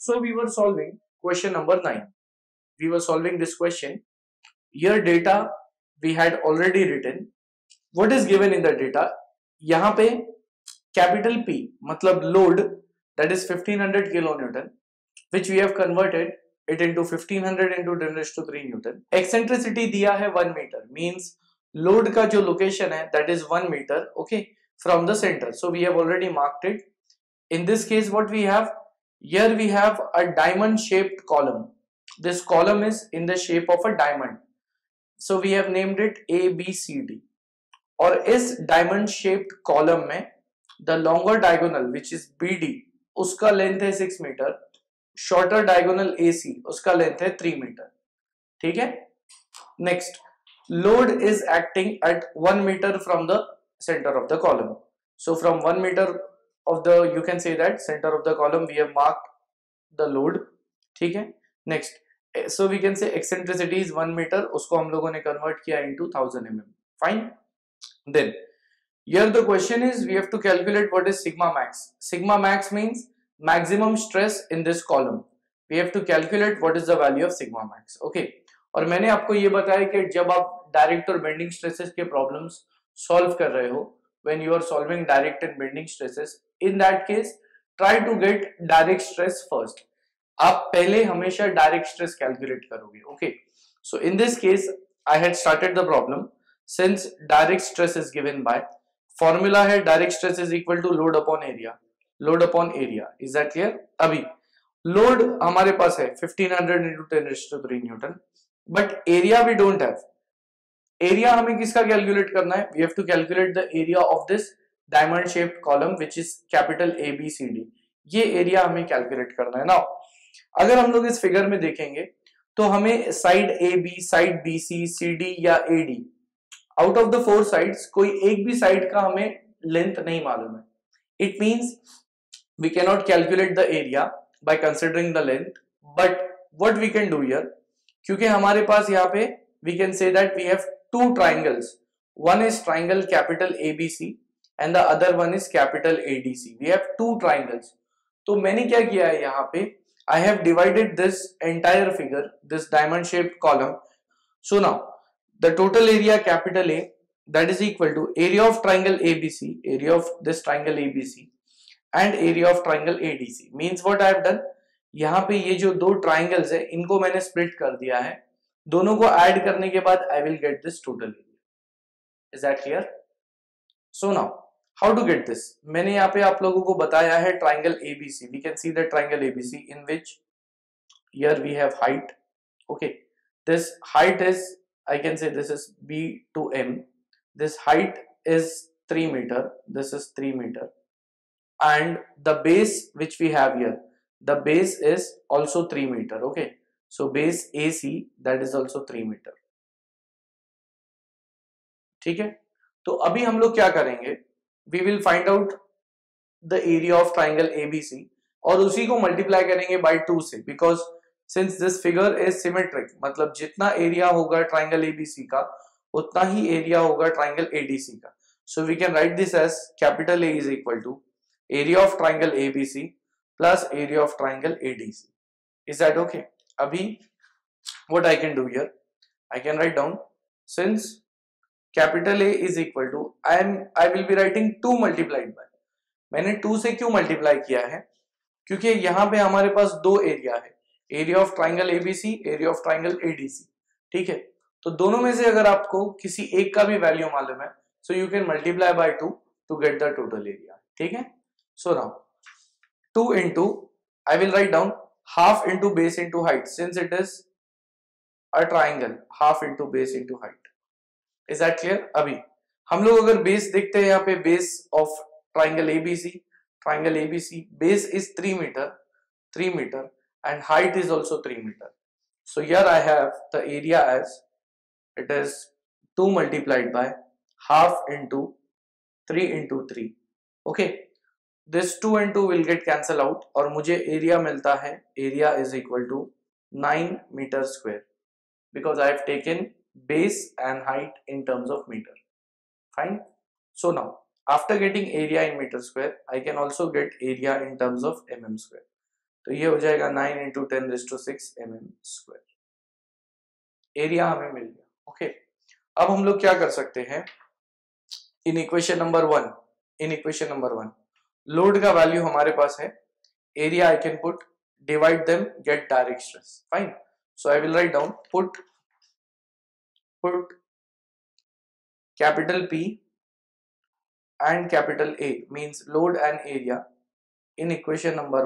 So we were solving question number 9. We were solving this question. Here data we had already written. What is given in the data? यहाँ पे capital P मतलब load that is 1500 kilonewton, which we have converted it into 1500 into 10 raised to 3 Newton. Eccentricity दिया है 1 meter, means load का जो location है that is 1 meter, okay, from the center. So we have already marked it. In this case, what we have here, we have a diamond shaped column. This column is in the shape of a diamond, so we have named it A B C D. और इस diamond shaped column में the longer diagonal which is BD उसका length है 6 metre, shorter diagonal AC उसका length है 3 metre. ठीक है. Next, load is acting at 1 meter from the center of the column. So from 1 meter of the, you can say that center of the column we have marked the load. ठीक है. Next, so we can say eccentricity is 1 meter, उसको हम लोगों ने convert किया into 1000 mm. Fine. Then here the question is, we have to calculate what is sigma max. Sigma max means maximum stress in this column. We have to calculate what is the value of sigma max. Okay. और मैंने आपको ये बताया कि जब आप direct और bending stresses के प्रॉब्लम्स सॉल्व कर रहे हो, when you are solving direct and bending stresses, in that case try to get direct stress first. आप पहले हमेशा डायरेक्ट स्ट्रेस कैलकुलेट करोगे. Okay. So in this case I had started the problem since direct stress is given by formula है direct stress is equal to load upon area. Load upon area, is that clear? अभी load हमारे पास है 1500 into 10 raised to 3 newton, but area we don't have. Area हमें किसका calculate करना है? We have to calculate the area of this diamond shaped column which is capital A B C D. ये area हमें calculate करना है. Now अगर हम लोग इस फिगर में देखेंगे तो हमें side A B, side B C, C D या A D, out of the 4 sides कोई एक भी साइड का हमें लेंथ नहीं मालूम है. It means we can not calculate the area by considering the length, but what we can do here, क्योंकि हमारे पास यहाँ पे we can say that we have 2 triangles. One is triangle capital ABC and the other one is capital ADC. We have 2 triangles. तो मैंने क्या किया है यहाँ पे, I have divided this entire figure, this diamond shaped column. So now the total area capital A, that is equal to area of triangle ABC, area of this triangle ABC and area of triangle ADC. Means what I have done, यहाँ पे ये जो 2 triangles है इनको मैंने split कर दिया है. दोनों को ऐड करने के बाद I will get this total area. Is that clear? So now how to get this? मैंने यहाँ पे आप लोगों को बताया है triangle ABC. We can see the triangle ABC in which here we have height. Okay, this height is, I can say this is B to M. This height is 3 meter. This is 3 meter, and the base which we have here, the base is also 3 meter. Okay, so base AC, that is also 3 meter. ठीक है. तो अभी हम लोग क्या करेंगे, we will find out the area of triangle ABC और उसी को मल्टीप्लाई करेंगे by 2 से, because since this figure is symmetric, मतलब जितना एरिया होगा triangle ABC का उतना ही एरिया होगा triangle ADC का. So we can write this as capital A is equal to area of triangle ABC plus area of triangle ADC. Is that okay? अभी what I can do here, I can write down, since capital A is equal to, I will be writing 2 multiplied by, मैंने 2 से क्यों multiply किया है, क्योंकि यहाँ पे हमारे पास 2 एरिया है, area of triangle ABC, area of triangle ADC. ठीक है. तो दोनों में से अगर आपको किसी एक का भी वैल्यू मालूम है, so you can multiply by 2 to get the total area. ठीक है. So now 2 into, I will write down half into base into height, since it is a triangle, half into base into height. Is that clear? अभी हम लोग अगर base देखते हैं यहाँ पे, base of triangle ABC, base is 3 metre and height is also 3 meter. So here I have the area as, it is 2 multiplied by half into 3 into 3. Okay, this 2 and 2 will get cancel out और मुझे area मिलता है, area is equal to 9 meter square, because I have taken base and height in terms of meter. Fine. So now after getting area in meter square, I can also get area in terms of mm square. तो ये हो जाएगा 9 into 10⁶ mm²। Area हमें मिल गया। Okay, अब हम लोग क्या कर सकते हैं, इन इक्वेशन नंबर 1 लोड का वैल्यू हमारे पास है, area I can put, divide them, get direct stress. Fine, so I will write down put capital P and capital A means load and area in equation number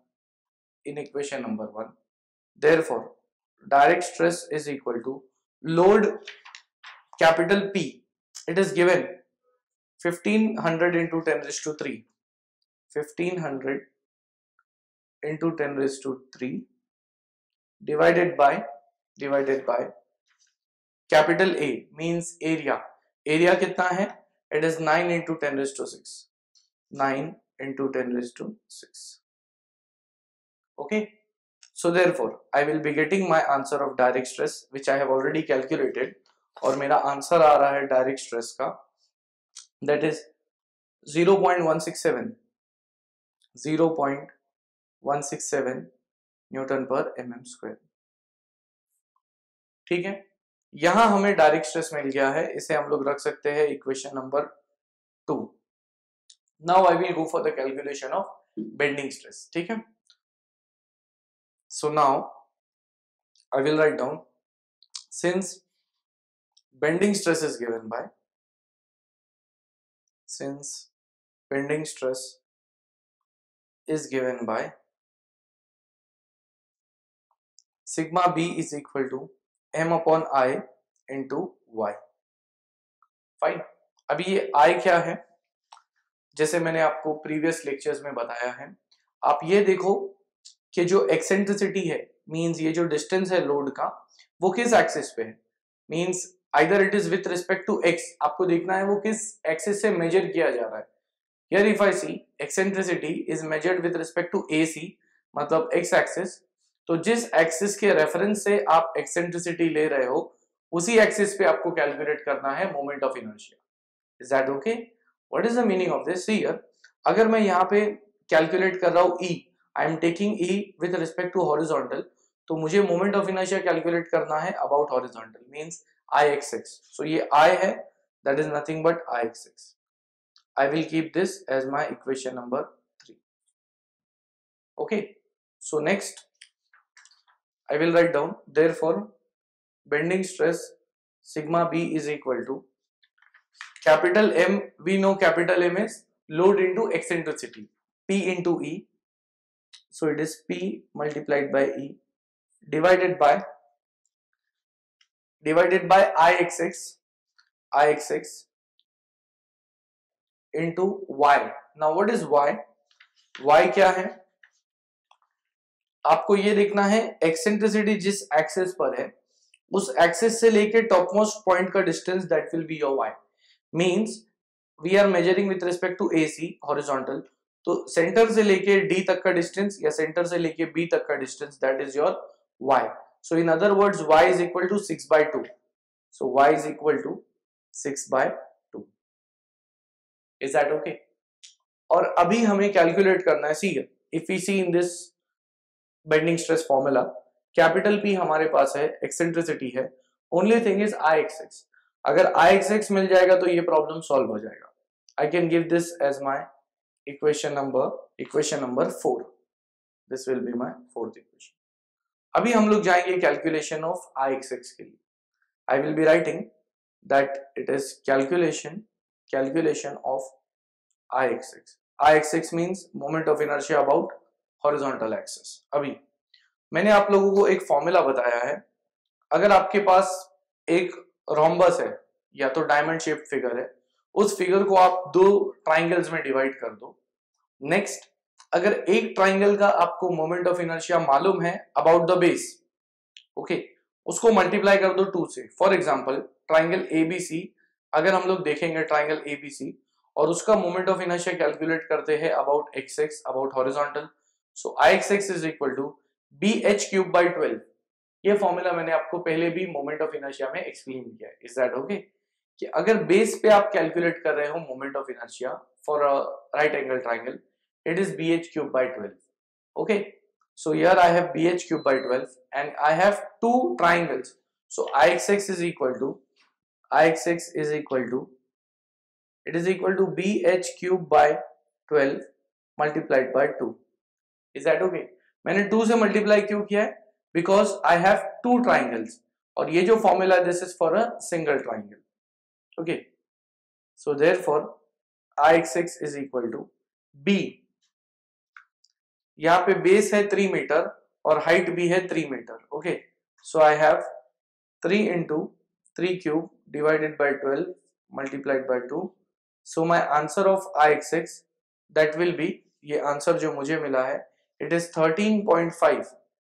1, therefore direct stress is equal to load capital P, it is given 1500 into 10⁻³ 1500 into 10⁻³ divided by capital A means area कितना है, it is 9 into 10⁻⁶, 9 into 10⁻⁶। okay, so therefore I will be getting my answer of direct stress which I have already calculated, और मेरा answer आ रहा है direct stress का, that is 0.167 newton पर mm²। ठीक है, यहां हमें डायरेक्ट स्ट्रेस मिल गया है, इसे हम लोग रख सकते हैं equation number 2। Now I will go for the calculation of bending stress. ठीक है, so now I will write down, since bending stress is given by, sigma b is equal to m upon I into y। Fine, अभी ये I क्या है, जैसे मैंने आपको previous lectures में बताया है, आप ये देखो कि जो एक्सेंट्रिसिटी है, मींस ये जो डिस्टेंस है लोड का, वो किस एक्सिस पे है, means either it is with respect to x, आपको देखना है वो किस एक्सिस से मेजर किया जा रहा है। Here if I see eccentricity is measured with respect to AC, मतलब x एक्सिस, तो जिस एक्सिस के रेफरेंस से आप एक्सेंट्रिसिटी ले रहे हो, उसी एक्सिस पे आपको कैलकुलेट करना है moment of inertia. Is that okay? What is the meaning of this? Here अगर मैं यहाँ पे कैलकुलेट कर रहा हूँ E, I am taking E with respect to horizontal, तो मुझे मोमेंट ऑफ इनर्शिया कैलकुलेट करना है अबाउट हॉरिजॉन्टल, मींस IXX। सो ये I है, that is nothing but IXX। I will keep this as my equation number 3. Okay, so next I will write down, therefore bending stress sigma b is equal to capital M, we know capital M is load into eccentricity, P into E, so it is P multiplied by E divided by IXX into Y। now what is Y? Y क्या है, आपको ये देखना है eccentricity जिस axis पर है, उस एक्सिस से लेके टॉप मोस्ट पॉइंट का distance, that will be your Y। Means we are measuring with respect to AC horizontal, तो सेंटर से लेके D तक का डिस्टेंस या सेंटर से लेके B तक का distance, that is your Y। So in other words Y is equal to 6/2। So Y is equal to 6/2। Is that okay? और अभी हमें कैलकुलेट करना है, see if we see in this bending stress formula, capital P हमारे पास है, eccentricity है, only thing is IXX। अगर IXX मिल जाएगा तो ये प्रॉब्लम सॉल्व हो जाएगा। I can give this as my equation number 4। This will be my fourth equation. अभी हम लोग जाएंगे कैलकुलेशन ऑफ IXX के लिए। I will be writing that it is calculation of IXX। IXX means moment of inertia about horizontal axis. अभी मैंने आप लोगों को एक फॉर्मूला बताया है, अगर आपके पास एक रोम्बस है या तो डायमंड शेप फिगर है, उस फिगर को आप दो ट्राइंगल्स में डिवाइड कर दो। नेक्स्ट, अगर एक ट्राइंगल का आपको मोमेंट ऑफ इनर्शिया मालूम है अबाउट द बेस, ओके, उसको मल्टीप्लाई कर दो 2 से। फॉर एग्जांपल ट्राइंगल ABC, अगर हम लोग देखेंगे ट्राइंगल ABC और उसका मोमेंट ऑफ इनर्शिया कैलकुलेट करते हैं about XX, about horizontal, so IXX is equal to BH³/12। ये फॉर्मूला मैंने आपको पहले भी मोमेंट ऑफ इनर्शिया में एक्सप्लेन किया है। Is that okay? कि अगर बेस पे आप कैलकुलेट कर रहे हो moment of inertia for a right angle triangle, it is BH³/12। Okay, So here I have BH cube by 12 and I have two triangles. So IXX is equal to it is equal to BH cube by 12 multiplied by 2. Is that okay? मैंने 2 से multiply क्यों किया है? Because I have two triangles. और ये जो formula है, this is for a single triangle. Okay. So therefore IXX is equal to B. यहाँ पे बेस है 3 मीटर और हाइट भी है 3 metre. Okay, so I have 3 into 3 cube divided by 12 multiplied by 2. So my answer of IXX that will be, ये answer जो मुझे मिला है, it is 13.5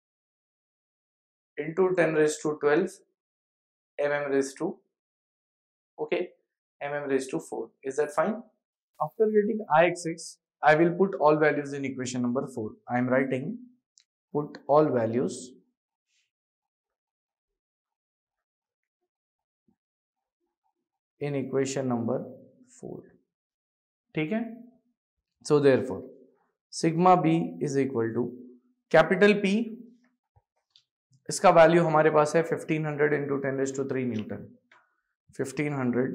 into 10 raised to 12 mm raised to, okay, mm raised to 4. Is that fine? After getting IXX, I will put all values in equation number 4. I am writing put all values in equation number 4. ठीक है? So therefore sigma B is equal to capital P, इसका value हमारे पास है 1500 into 10 raised to 3 newton. 1500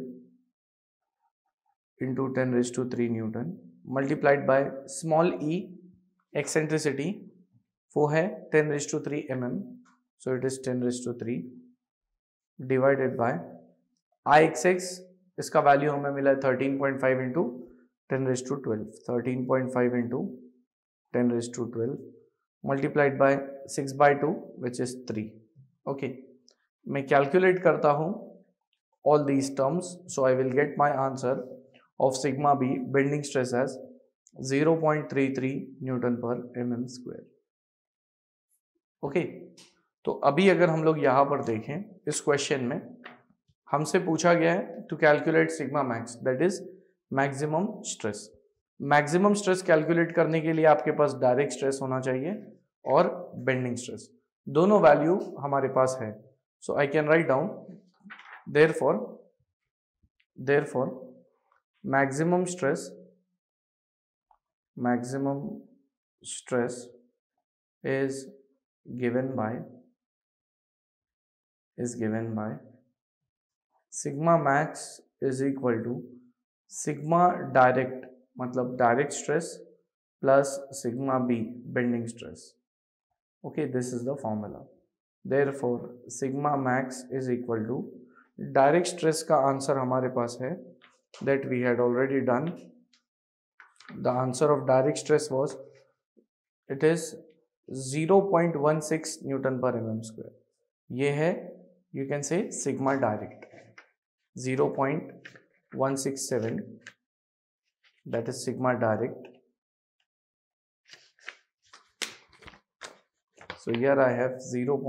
into 10 raised to 3 newton multiplied by small e, eccentricity वो है 10 raised to 3 mm, so it is 10 raised to 3 divided by IXX, इसका value हमें मिला है 13.5 into 10 raised to 12, 13.5 into 10 raised to 12 multiplied by 6 by 2 which is 3. okay, मैं calculate करता हूँ all these terms, so I will get my answer of sigma B bending stress as 0.33 Newton per mm square. Okay, तो अभी अगर हम लोग यहाँ पर देखें इस क्वेश्चन में हमसे पूछा गया है to calculate sigma max, that is maximum stress. Maximum stress calculate करने के लिए आपके पास डायरेक्ट स्ट्रेस होना चाहिए और बेंडिंग स्ट्रेस, दोनों वैल्यू हमारे पास है. So I can write down therefore maximum stress is given by sigma max is equal to sigma direct, मतलब direct stress plus sigma B bending stress. okay, this is the formula. therefore sigma max is equal to direct stress का answer हमारे पास है that we had already done. the answer of direct stress was, it is 0.16 Newton per mm square. ये है, you can say sigma direct 0.167, that is sigma direct. so here I have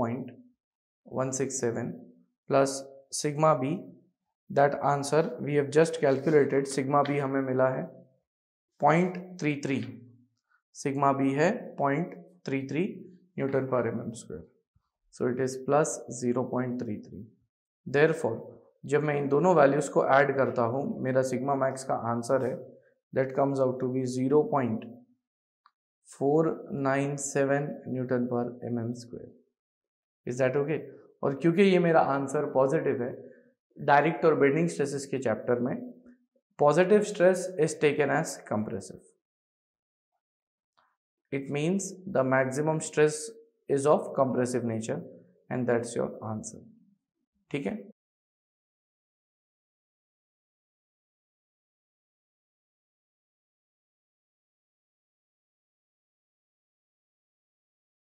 0.167 plus sigma B, that answer we have just calculated. sigma B हमें मिला है 0.33, sigma B है 0.33 Newton per mm square, so it is plus 0.33. therefore जब मैं इन दोनों values को add करता हूँ मेरा सिग्मा मैक्स का आंसर है that comes out to be 0.497 Newton per mm square. is that okay? और क्योंकि ये मेरा आंसर पॉजिटिव है, डायरेक्ट और बेंडिंग स्ट्रेसेस के चैप्टर में positive stress is taken as compressive. It means the maximum stress is of compressive nature and that's your answer. ठीक है.